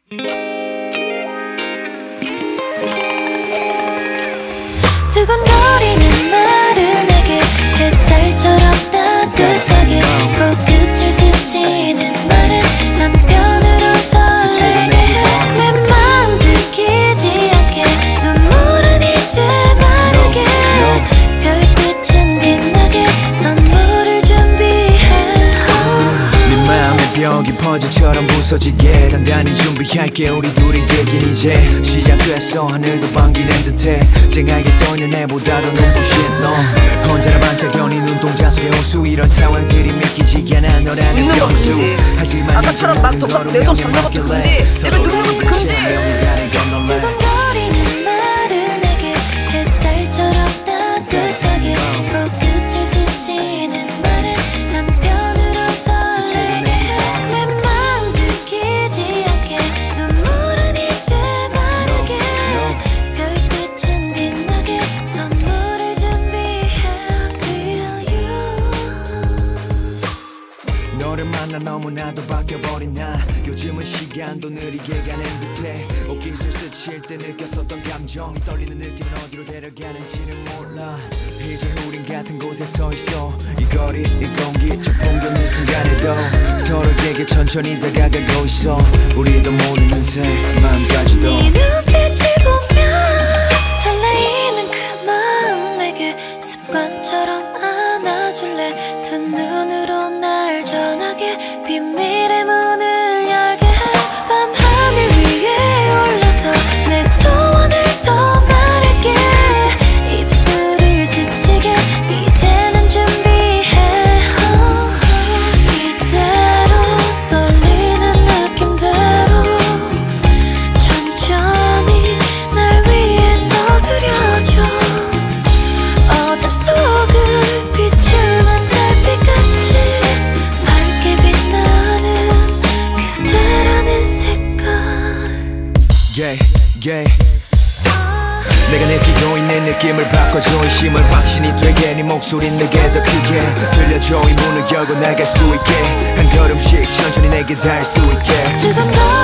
두근거리는 마른하게 햇살처럼 따뜻하게 코끝을 스치는 말은 한편으로 설레게 해. 내 마음 들키지 않게 눈물은 이제 마르게 별빛은 빛나게 선물을 준비해. 네 마음의 벽이 퍼즐처럼 부서지게 단단히 준비할게. 우리 둘이 되긴 이제 시작됐어. 하늘도 반기는 듯해. 쨍하게 떠있는 애보다도 눈부신 너. 언제나 반짝여니 눈동자 속에 호수. 이런 상황들이 믿기지 않아 너라는 병수. 하지만 아까처럼 막 내 손 잡는 것도 금지, 내를 눕는 것도 금지. 두근거리는 마른하게 햇살처럼 따뜻하게 코끝을 스치는 말은 한편으로 설레게 해. 내 마음 들키지 않게 눈물은 이제 마르게 별빛은 빛나게 선물을 준비해. Feel you. 너를 만나 너무나도 바뀌어버린 나. 요즘은 시간도 느리게 가는 듯해. 옷깃을 스칠 때 느꼈었던 감정이 떨리는 느낌은 어디로 데려가는지는 몰라. 이제 우린 같은 곳에 서 있어. 이 거리 이 공기 저 풍경이 순간에도 서로에게 천천히 다가가고 있어. 우리도 모르는 새 마음까지도. 네 눈빛을 보면 설레이는 그 마음 내게 습관처럼 안아줄래. 두 눈으로 날 전하게 비밀의 문을 열게 해. 밤하늘 위에 올라서 내 소원을 더 말할게. 입술을 스치게 이제는 준비해. 이대로 떨리는 느낌대로 천천히 날 위해 더 그려줘. 어둠 속을 비추는 달빛같이 밝게 빛나는 그대라는 색깔. 내가 느끼고 있는 느낌을 바꿔줘. 이 힘을 확신이 되게 네 목소린 내게 더 크게 들려줘. 이 문을 열고 나갈 수 있게 한 걸음씩 천천히 내게 닿을 수 있게. 두근거리는